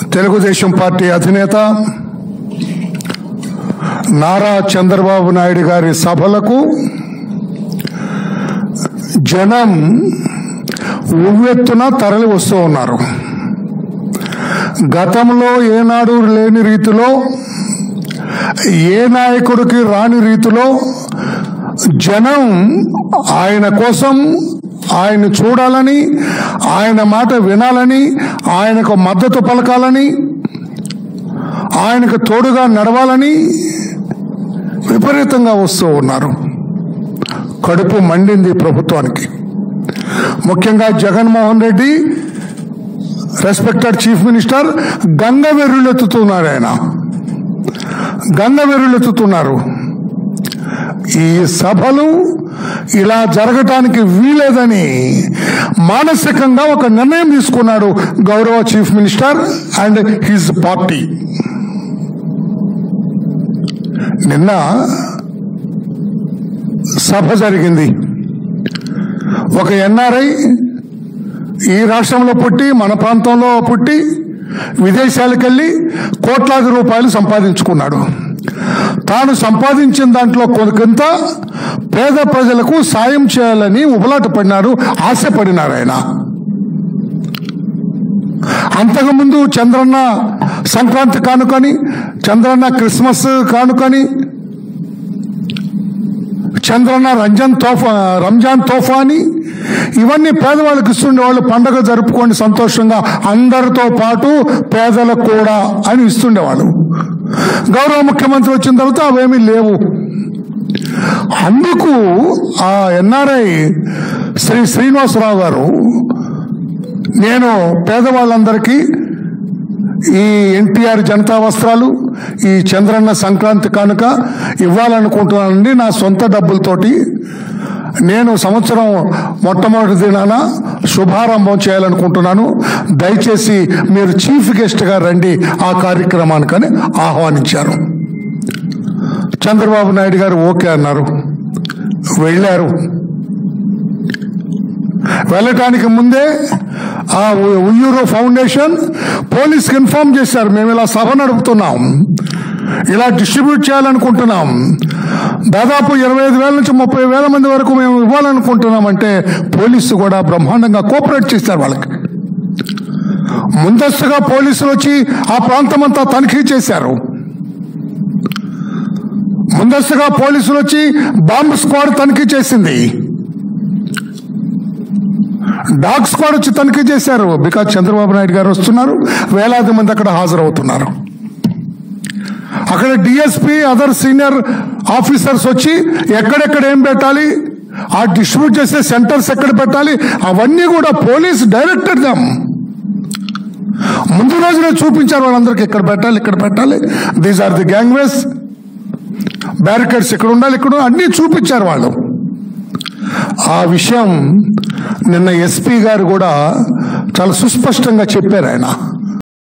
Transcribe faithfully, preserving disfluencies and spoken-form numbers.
Telugu Desam party అధినేత నారా చంద్రబాబు నాయుడు గారి సభలకు జనం ఉవ్వెత్తున తరలి వస్తూ ఉన్నారు. గతంలో ఏనాడు లేని రీతిలో, ఏ నాయకుడికి రాని రీతిలో జనం ఆయన కోసం, ఆయన చూడాలని, ఆయన మాట వినాలని, ఆయనకు మద్దతు పలకాలని, ఆయనకు తోడుగా నడవాలని విపరీతంగా వస్తూ ఉన్నారు. కడుపు మండింది ప్రభుత్వానికి. ముఖ్యంగా Jaganmohan Reddy respected chief minister గంగ వెర్రులెత్తుతున్నారు. ఆయన గంగ వెర్రులెత్తుతున్నారు. ఈ సభలు ఇలా జరగటానికి వీలేదని మానసికంగా ఒక నిర్ణయం తీసుకున్నాడు గౌరవ chief minister and his party. నిన్న సభ జరిగింది. ఒక ఎన్ఆర్ఐ ఈ రాష్ట్రంలో పుట్టి, మన ప్రాంతంలో పుట్టి, విదేశాలకు వెళ్ళి కోట్లాది రూపాయలు సంపాదించుకున్నాడు. తాను సంపాదించిన దాంట్లో కొంత పేద ప్రజలకు సాయం చేయాలని ఉబలాట పడినారు, ఆశపడినారు. ఆయన అంతకుముందు చంద్రన్న సంక్రాంతి కానుకని, చంద్రన్న క్రిస్మస్ కానుకని, చంద్రన్న రంజాన్ తోఫా రంజాన్ తోఫా అని ఇవన్నీ పేదవాళ్ళకి ఇస్తుండే వాళ్ళు. పండగ జరుపుకోండి సంతోషంగా అందరితో పాటు పేదలకు కూడా అని ఇస్తుండేవాళ్ళు. గౌరవ ముఖ్యమంత్రి వచ్చిన తర్వాత అవేమీ లేవు. అందుకు ఆ ఎన్ఆర్ఐ శ్రీ శ్రీనివాసరావు గారు, నేను పేదవాళ్ళందరికీ ఈ ఎన్టీఆర్ జనతా వస్త్రాలు, ఈ చంద్రన్న సంక్రాంతి కానుక ఇవ్వాలనుకుంటున్నానండి. నా సొంత డబ్బులతోటి నేను సంవత్సరం మొట్టమొదటి దినాన శుభారంభం చేయాలనుకుంటున్నాను. దయచేసి మీరు చీఫ్ గెస్ట్గా రండి ఆ కార్యక్రమానికని ఆహ్వానించారు. చంద్రబాబు నాయుడు గారు ఓకే అన్నారు, వెళ్ళారు. వెళ్ళటానికి ముందే ఆ ఉయ్యూరు ఫౌండేషన్ పోలీస్కి ఇన్ఫార్మ్ చేశారు, మేము ఇలా సభ నడుపుతున్నాం, ఇలా డిస్ట్రిబ్యూట్ చేయాలనుకుంటున్నాం, దాదాపు ఇరవై ఐదు వేల నుంచి ముప్పై వేల మంది వరకు మేము ఇవ్వాలనుకుంటున్నామంటే పోలీసు కూడా బ్రహ్మాండంగా కోఆపరేట్ చేశారు వాళ్ళకి. ముందస్తుగా పోలీసులు వచ్చి ఆ ప్రాంతం అంతా తనిఖీ చేశారు. ముందస్తుగా పోలీసులు వచ్చి బాంబ్ స్క్వాడ్ తనిఖీ చేసింది, డాగ్ స్క్వాడ్ వచ్చి తనిఖీ చేశారు. బికాజ్ చంద్రబాబు నాయుడు గారు వస్తున్నారు, వేలాది మంది అక్కడ హాజరవుతున్నారు. అక్కడ డిఎస్పీ, అదర్ సీనియర్ ఆఫీసర్స్ వచ్చి ఎక్కడెక్కడ ఏం పెట్టాలి, ఆ డిస్ట్రిబ్యూట్ చేసే సెంటర్స్ ఎక్కడ పెట్టాలి, అవన్నీ కూడా పోలీస్ డైరెక్టెడ్ దమ్ ముందు రోజునే చూపించారు వాళ్ళందరికీ. ఇక్కడ పెట్టాలి, ఇక్కడ పెట్టాలి, these are the gangways, barricades ఇక్కడ ఉండాలి, ఇక్కడ అన్నీ చూపించారు వాళ్ళు. ఆ విషయం నిన్న ఎస్పీ గారు కూడా చాలా సుస్పష్టంగా చెప్పారు. ఆయన